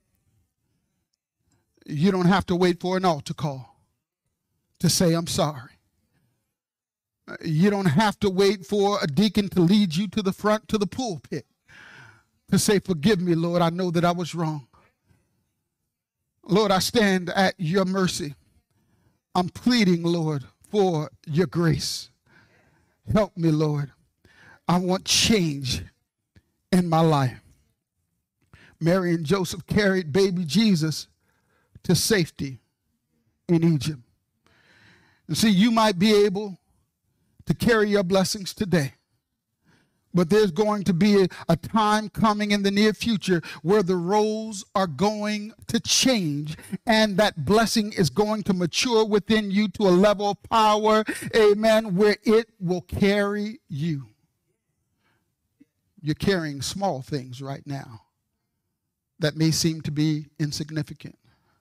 you don't have to wait for an altar call to say, I'm sorry. You don't have to wait for a deacon to lead you to the front, to the pulpit, to say, forgive me, Lord, I know that I was wrong. Lord, I stand at your mercy. I'm pleading, Lord, for your grace. Help me, Lord. I want change in my life. Mary and Joseph carried baby Jesus to safety in Egypt. And see, you might be able to carry your blessings today, but there's going to be a time coming in the near future where the roles are going to change, and that blessing is going to mature within you to a level of power, amen, where it will carry you. You're carrying small things right now that may seem to be insignificant.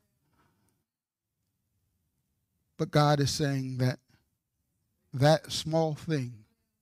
But God is saying that that small thing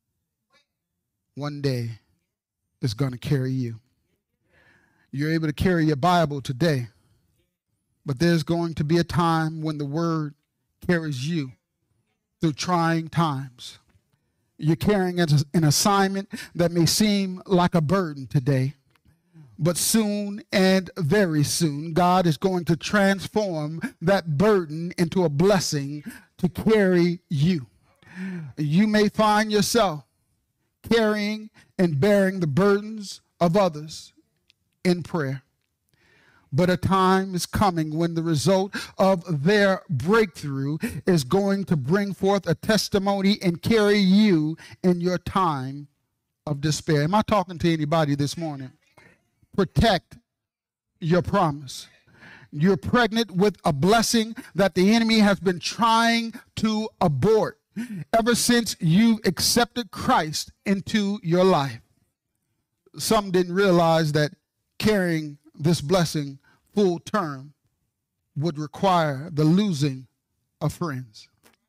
one day is going to carry you. You're able to carry your Bible today, but there's going to be a time when the word carries you through trying times. You're carrying an assignment that may seem like a burden today, but soon and very soon, God is going to transform that burden into a blessing to carry you. You may find yourself carrying and bearing the burdens of others in prayer. But a time is coming when the result of their breakthrough is going to bring forth a testimony and carry you in your time of despair. Am I talking to anybody this morning? Protect your promise. You're pregnant with a blessing that the enemy has been trying to abort ever since you accepted Christ into your life. Some didn't realize that carrying this blessing full term would require the losing of friends.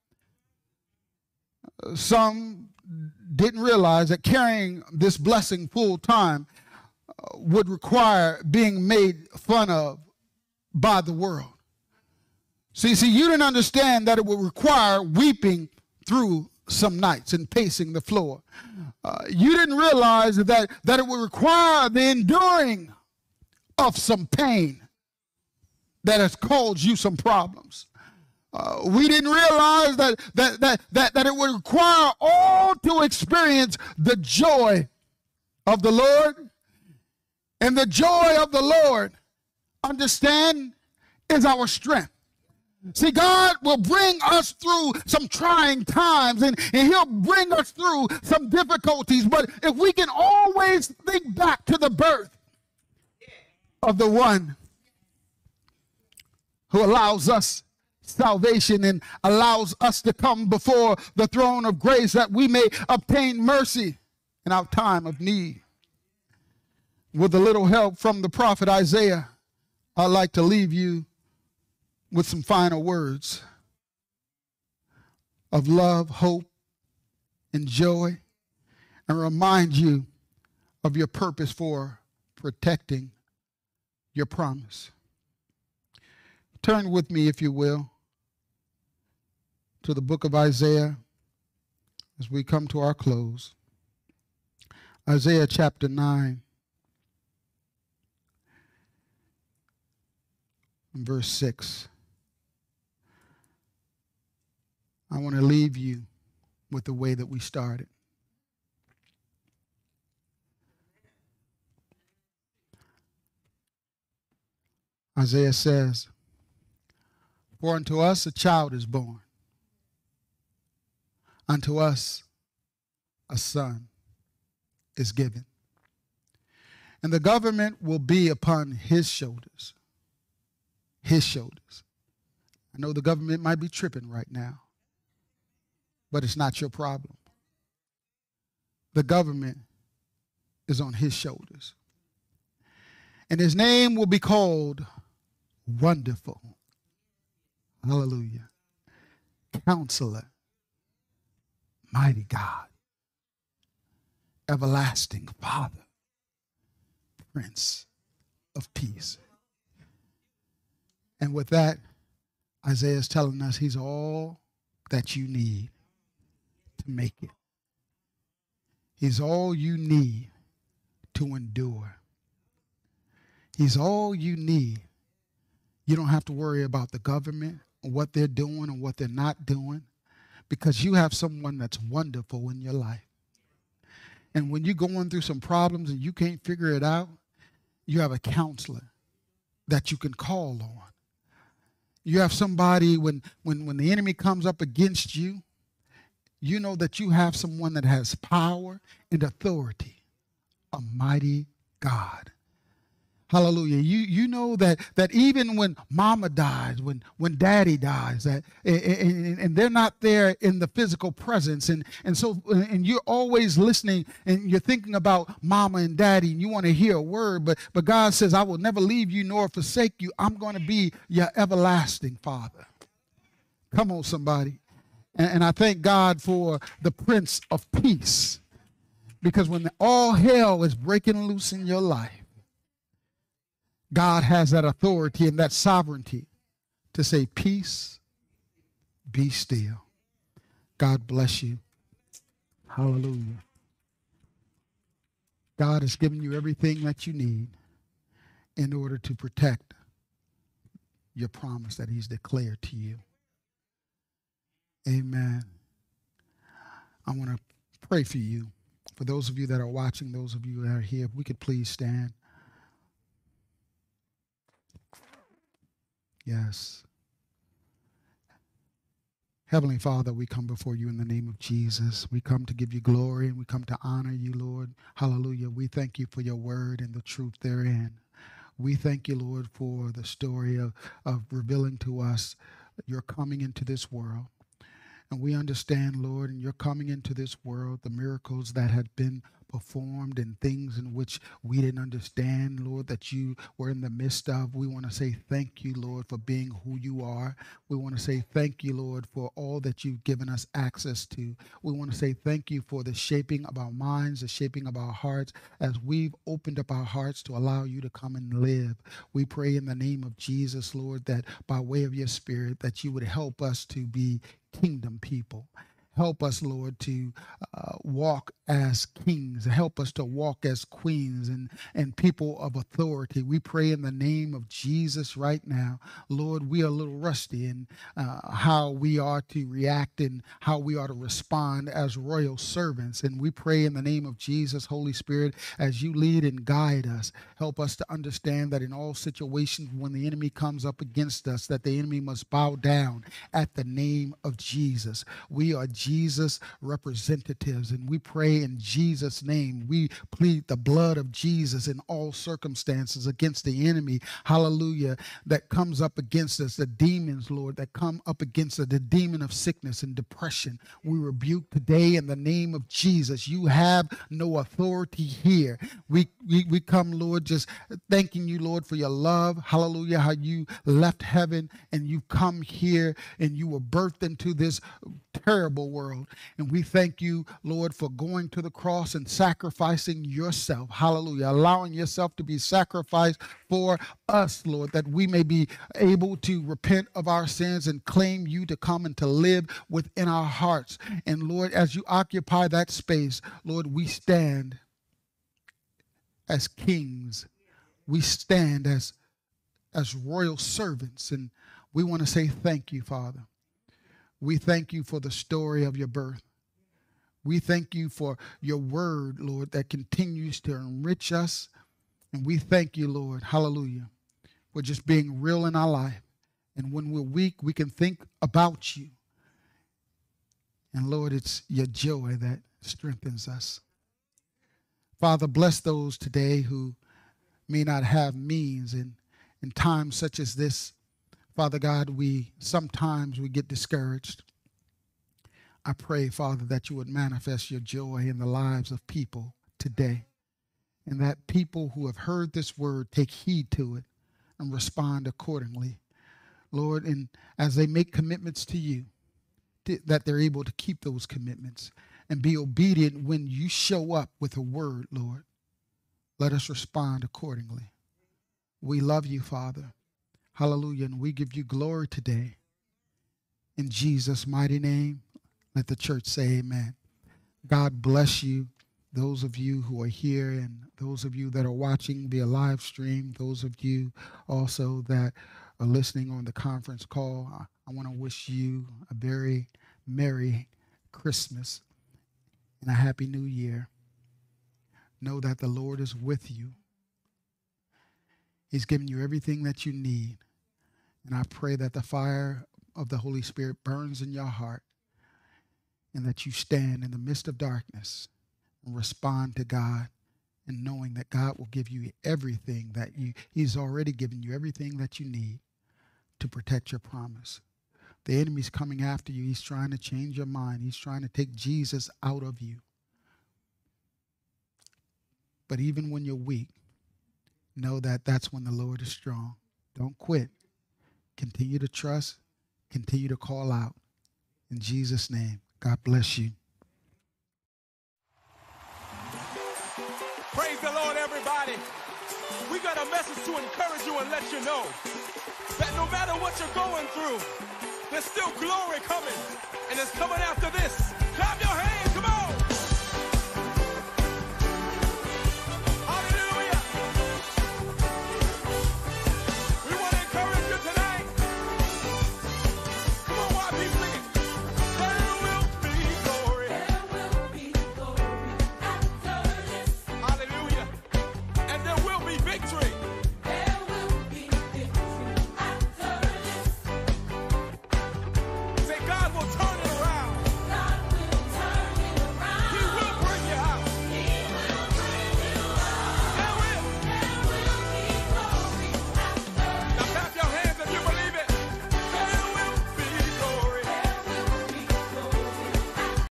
Some didn't realize that carrying this blessing full time would require being made fun of by the world. See, you didn't understand that it would require weeping through some nights and pacing the floor. You didn't realize that it would require the enduring of some pain that has caused you some problems. We didn't realize that it would require all to experience the joy of the Lord. And the joy of the Lord, understand, is our strength. See, God will bring us through some trying times, and he'll bring us through some difficulties. But if we can always think back to the birth of the one who allows us salvation and allows us to come before the throne of grace that we may obtain mercy in our time of need. With a little help from the prophet Isaiah, I'd like to leave you with some final words of love, hope, and joy, and remind you of your purpose for protecting your promise. Turn with me, if you will, to the book of Isaiah as we come to our close. Isaiah chapter 9. Verse 6. I want to leave you with the way that we started. Isaiah says, for unto us a child is born, unto us a son is given, and the government will be upon his shoulders. His shoulders. I know the government might be tripping right now, but it's not your problem. The government is on his shoulders. And his name will be called Wonderful. Hallelujah. Counselor. Mighty God. Everlasting Father. Prince of Peace. And with that, Isaiah is telling us he's all that you need to make it. He's all you need to endure. He's all you need. You don't have to worry about the government and what they're doing and what they're not doing, because you have someone that's wonderful in your life. And when you're going through some problems and you can't figure it out, you have a counselor that you can call on. You have somebody when the enemy comes up against you, you know that you have someone that has power and authority, a mighty God. Hallelujah. You know that even when mama dies, when daddy dies, that and they're not there in the physical presence, and you're always listening and you're thinking about mama and daddy and you want to hear a word, but God says, I will never leave you nor forsake you. I'm going to be your everlasting Father. Come on, somebody. And I thank God for the Prince of Peace, because when all hell is breaking loose in your life, God has that authority and that sovereignty to say, peace, be still. God bless you. Hallelujah. God has given you everything that you need in order to protect your promise that he's declared to you. Amen. I want to pray for you. For those of you that are watching, those of you that are here, if we could please stand. Yes. Heavenly Father, we come before you in the name of Jesus. We come to give you glory and we come to honor you, Lord. Hallelujah. We thank you for your word and the truth therein. We thank you, Lord, for the story of revealing to us your coming into this world. And we understand, Lord, in your coming into this world, the miracles that had been performed and things in which we didn't understand, Lord, that you were in the midst of. We want to say thank you, Lord, for being who you are. We want to say thank you, Lord, for all that you've given us access to. We want to say thank you for the shaping of our minds, the shaping of our hearts, as we've opened up our hearts to allow you to come and live. We pray in the name of Jesus, Lord, that by way of your Spirit, that you would help us to be kingdom people. Help us, Lord, to walk as kings. Help us to walk as queens and people of authority. We pray in the name of Jesus right now. Lord, we are a little rusty in how we are to react and how we are to respond as royal servants. And we pray in the name of Jesus, Holy Spirit, as you lead and guide us, help us to understand that in all situations when the enemy comes up against us, that the enemy must bow down at the name of Jesus. We are Jesus representatives, and we pray in Jesus' name. We plead the blood of Jesus in all circumstances against the enemy, hallelujah, that comes up against us, the demons, Lord, that come up against us, the demon of sickness and depression. We rebuke today in the name of Jesus. You have no authority here. We come, Lord, just thanking you, Lord, for your love, hallelujah, how you left heaven and you come here and you were birthed into this terrible world. And we thank you, Lord, for going to the cross and sacrificing yourself. Hallelujah. Allowing yourself to be sacrificed for us, Lord, that we may be able to repent of our sins and claim you to come and to live within our hearts. And Lord, as you occupy that space, Lord, we stand as kings. We stand as royal servants. And we want to say thank you, Father. We thank you for the story of your birth. We thank you for your word, Lord, that continues to enrich us. And we thank you, Lord, hallelujah, for just being real in our life. And when we're weak, we can think about you. And Lord, it's your joy that strengthens us. Father, bless those today who may not have means in times such as this. Father God, sometimes we get discouraged. I pray, Father, that you would manifest your joy in the lives of people today, and that people who have heard this word take heed to it and respond accordingly. Lord, and as they make commitments to you, that they're able to keep those commitments and be obedient when you show up with a word, Lord. Let us respond accordingly. We love you, Father. Hallelujah. And we give you glory today. In Jesus' mighty name, let the church say amen. God bless you, those of you who are here and those of you that are watching via live stream, those of you also that are listening on the conference call. I want to wish you a very Merry Christmas and a Happy New Year. Know that the Lord is with you. He's given you everything that you need. And I pray that the fire of the Holy Spirit burns in your heart and that you stand in the midst of darkness and respond to God, and knowing that God will give you everything that He's already given you everything that you need to protect your promise. The enemy's coming after you. He's trying to change your mind. He's trying to take Jesus out of you. But even when you're weak, know that that's when the Lord is strong. Don't quit. Continue to trust. Continue to call out. In Jesus' name, God bless you. Praise the Lord, everybody. We got a message to encourage you and let you know that no matter what you're going through, there's still glory coming, and it's coming after this. Clap your hands.